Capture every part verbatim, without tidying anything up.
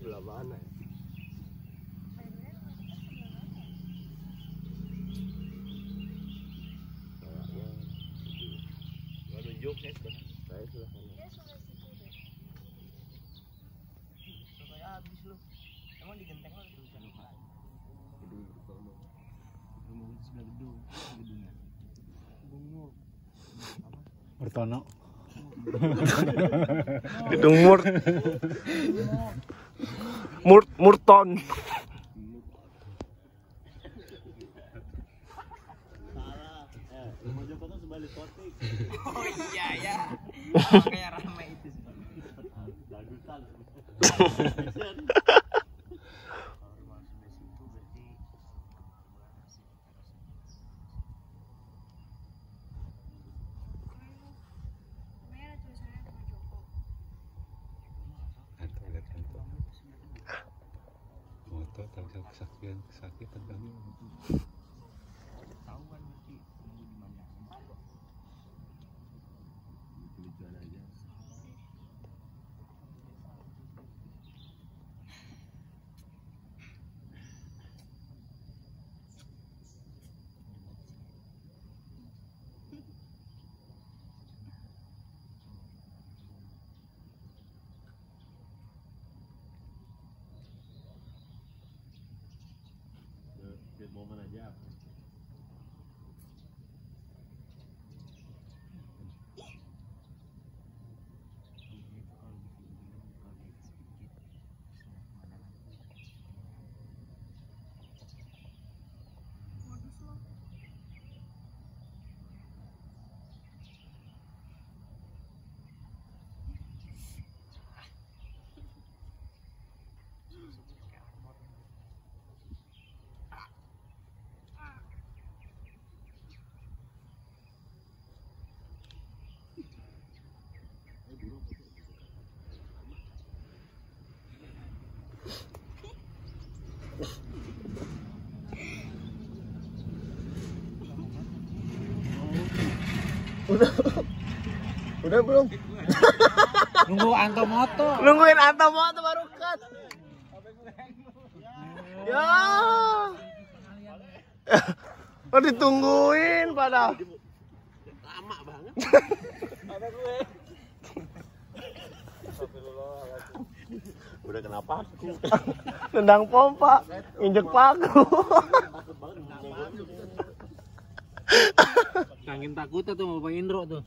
sebelah mana ya? Nunjuk ya sebenarnya. Saya sudah sana. Dia sudah situ deh. Sampai habis lu. Emang di genteng lo itu bisa lupa. Gedung Bromo. Bromo sebelah gedung, gedungnya. Gedung apa? Bertono. Gedung Mur. Mur Murton. Oh iya ya, kayak ramai itu sih. Dagutan. Motor tak bisa kesakitan kesakitan kami. Tahuan berarti nunggu di mana? Tujuan aja. Lihat momen aja. Udah, udah belum? Nunggu Anto Moto. Nungguin Anto Moto baru cut. Ya. Oh ditungguin pada. Lama banget. Ada gue. Udah kena paku. Tendang pompa, injek paku. Kangen takut tuh sama Pak Indro tuh.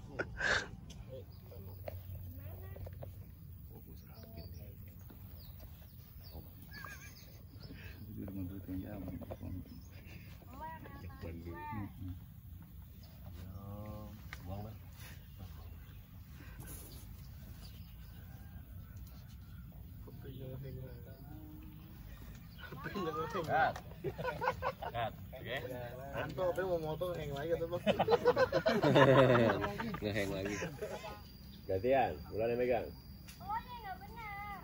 Kat. Kat, oke. Anto apa mau moto hang lagi atau bang? Ngeheng lagi. Gantian, bulan yang megang. Oh ya nggak benar.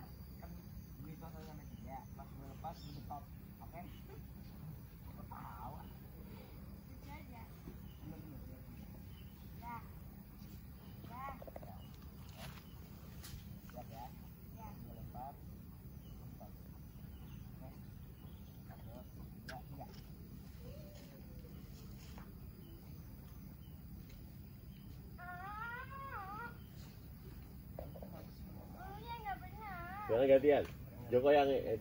Bulan gantian. Joko yang itu.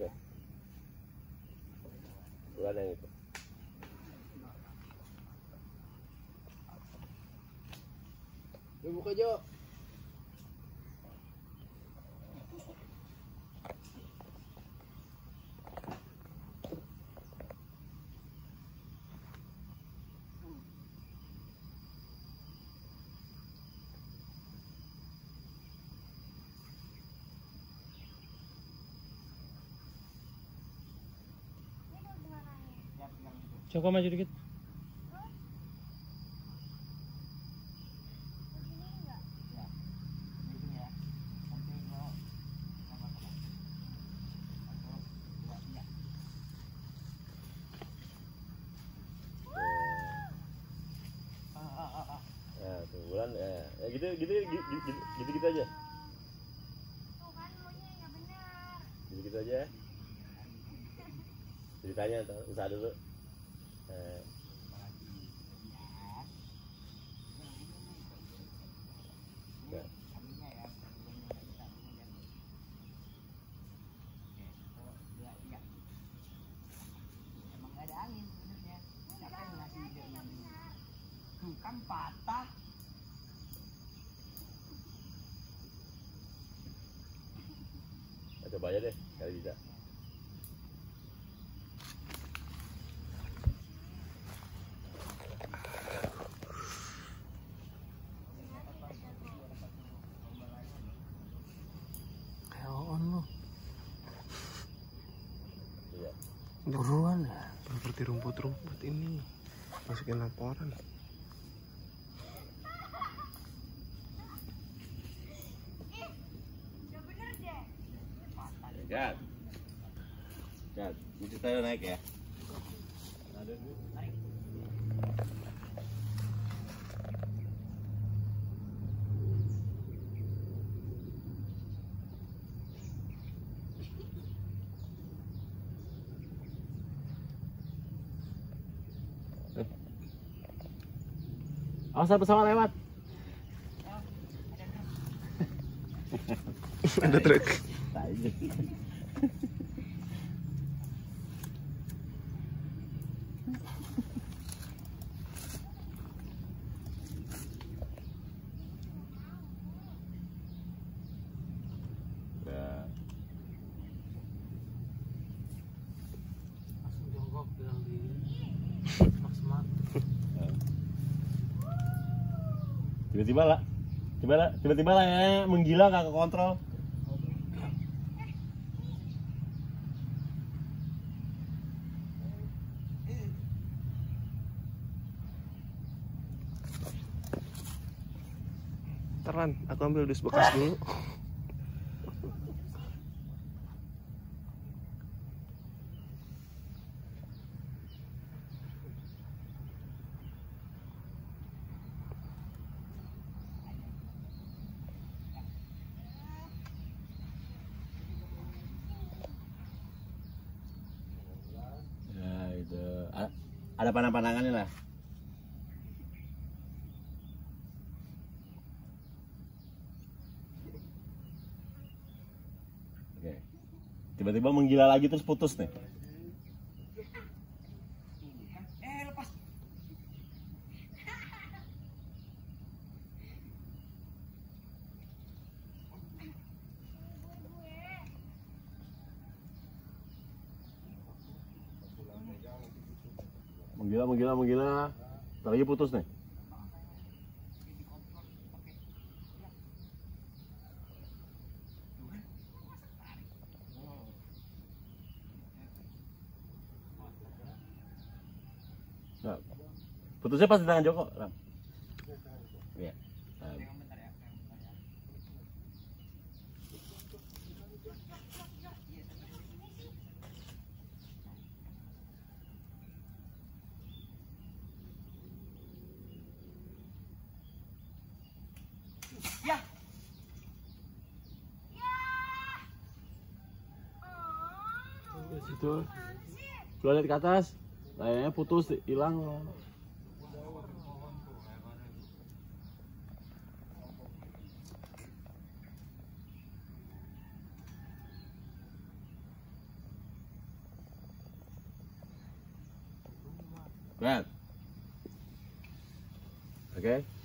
Bulan yang itu. Lu buka Jo. Joko maju dikit. Ya, tuh bulan ya. Ya gitu gitu gitu gitu, gitu aja. Tuh kan maunya nggak benar. Gitu gitu aja. ceritanya tuh usaha dulu. Eh, ya. Emang nggak ada angin sebenarnya. Siapa yang ngasih ide nanti? Tuh kan patah. Nah, coba aja deh kali bisa. Keon lu. Iya. Buruan ya. Seperti rumput-rumput ini. Masukin laporan. Gat. Gat, itu tayo naik ya. Awas pesawat lewat. Ada truk. Langsung jongkok bilang di maksimal. Tiba-tiba lah, tiba tiba-tiba lah ya menggila nggak ke kontrol. Teran, aku ambil dus bekas dulu. Ya itu A- ada panang-panangannya lah. Oke, tiba-tiba menggila lagi terus putus nih. Eh lepas. Menggila, menggila, menggila. Ntar lagi putus nih. Nah, putusnya pas di tangan Joko, Ram. Iya. Nah, Ya. Di situ. Lu lihat ke atas. Layarnya putus, hilang. Oke.